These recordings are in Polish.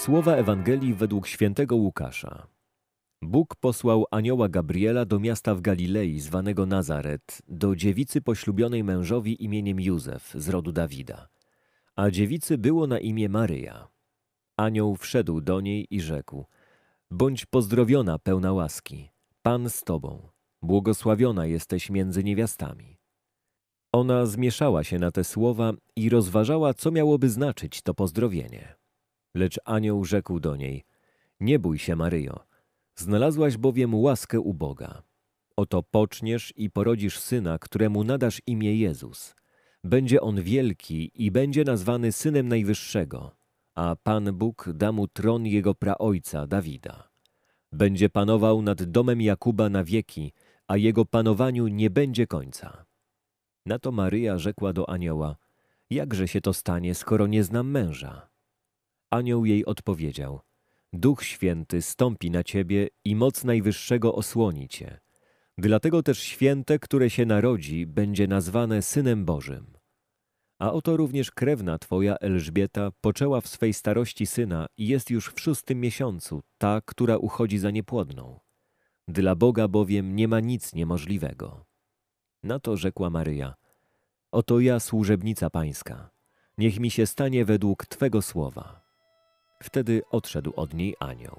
Słowa Ewangelii według świętego Łukasza. Bóg posłał anioła Gabriela do miasta w Galilei zwanego Nazaret, do dziewicy poślubionej mężowi imieniem Józef z rodu Dawida. A dziewicy było na imię Maryja. Anioł wszedł do niej i rzekł: bądź pozdrowiona, pełna łaski, Pan z tobą, błogosławiona jesteś między niewiastami. Ona zmieszała się na te słowa i rozważała, co miałoby znaczyć to pozdrowienie. Lecz anioł rzekł do niej: nie bój się, Maryjo, znalazłaś bowiem łaskę u Boga. Oto poczniesz i porodzisz syna, któremu nadasz imię Jezus. Będzie on wielki i będzie nazwany Synem Najwyższego, a Pan Bóg da mu tron jego praojca Dawida. Będzie panował nad domem Jakuba na wieki, a jego panowaniu nie będzie końca. Na to Maryja rzekła do anioła: jakże się to stanie, skoro nie znam męża? Anioł jej odpowiedział: Duch Święty stąpi na ciebie i moc Najwyższego osłoni cię. Dlatego też święte, które się narodzi, będzie nazwane Synem Bożym. A oto również krewna twoja Elżbieta poczęła w swej starości syna i jest już w 6. miesiącu, ta, która uchodzi za niepłodną. Dla Boga bowiem nie ma nic niemożliwego. Na to rzekła Maryja: oto ja, służebnica pańska, niech mi się stanie według twego słowa. Wtedy odszedł od niej anioł.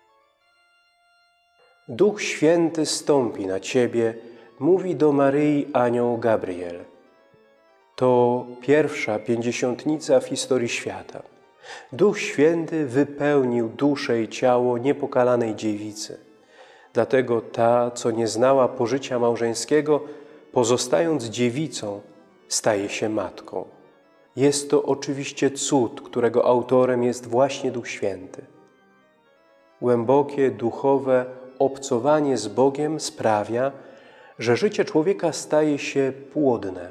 Duch Święty stąpi na ciebie, mówi do Maryi anioł Gabriel. To pierwsza pięćdziesiątnica w historii świata. Duch Święty wypełnił duszę i ciało niepokalanej dziewicy. Dlatego ta, co nie znała pożycia małżeńskiego, pozostając dziewicą, staje się matką. Jest to oczywiście cud, którego autorem jest właśnie Duch Święty. Głębokie, duchowe obcowanie z Bogiem sprawia, że życie człowieka staje się płodne.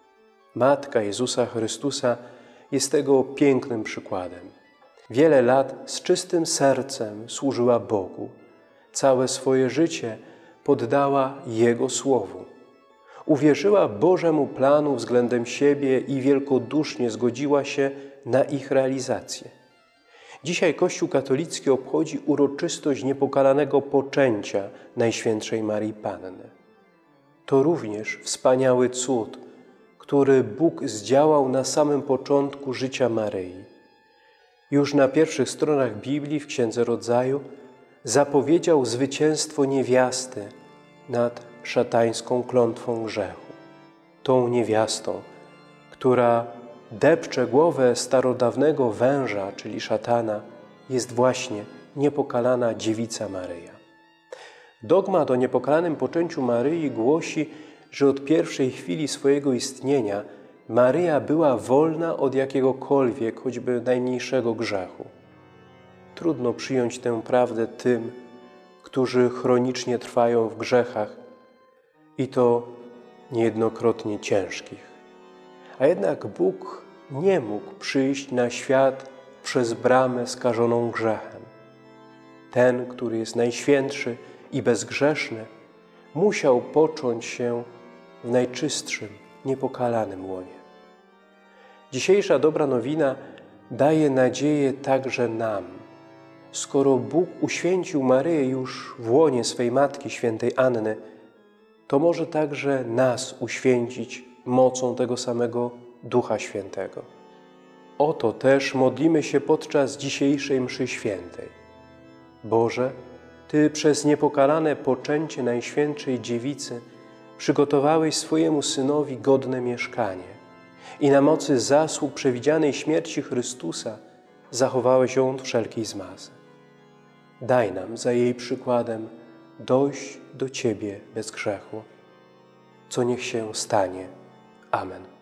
Matka Jezusa Chrystusa jest tego pięknym przykładem. Wiele lat z czystym sercem służyła Bogu. Całe swoje życie poddała Jego Słowu. Uwierzyła Bożemu planu względem siebie i wielkodusznie zgodziła się na ich realizację. Dzisiaj Kościół katolicki obchodzi uroczystość niepokalanego poczęcia Najświętszej Maryi Panny. To również wspaniały cud, który Bóg zdziałał na samym początku życia Maryi. Już na pierwszych stronach Biblii w Księdze Rodzaju zapowiedział zwycięstwo niewiasty nad szatańską klątwą grzechu. Tą niewiastą, która depcze głowę starodawnego węża, czyli szatana, jest właśnie niepokalana dziewica Maryja. Dogmat o niepokalanym poczęciu Maryi głosi, że od pierwszej chwili swojego istnienia Maryja była wolna od jakiegokolwiek, choćby najmniejszego grzechu. Trudno przyjąć tę prawdę tym, którzy chronicznie trwają w grzechach i to niejednokrotnie ciężkich. A jednak Bóg nie mógł przyjść na świat przez bramę skażoną grzechem. Ten, który jest najświętszy i bezgrzeszny, musiał począć się w najczystszym, niepokalanym łonie. Dzisiejsza dobra nowina daje nadzieję także nam. Skoro Bóg uświęcił Maryję już w łonie swej matki, świętej Anny, to może także nas uświęcić mocą tego samego Ducha Świętego. O to też modlimy się podczas dzisiejszej mszy świętej. Boże, Ty przez niepokalane poczęcie Najświętszej Dziewicy przygotowałeś swojemu Synowi godne mieszkanie i na mocy zasług przewidzianej śmierci Chrystusa zachowałeś ją od wszelkiej zmazy. Daj nam za jej przykładem dojść do Ciebie bez grzechu, co niech się stanie. Amen.